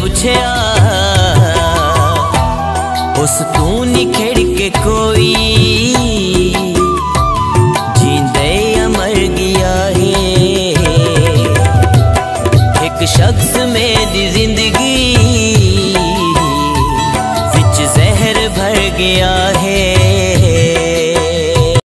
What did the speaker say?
पुछया उस तू निखेड़ के कोई जींदे या मर गया है। एक शख्स मेरी जिंदगी विच जहर भर गया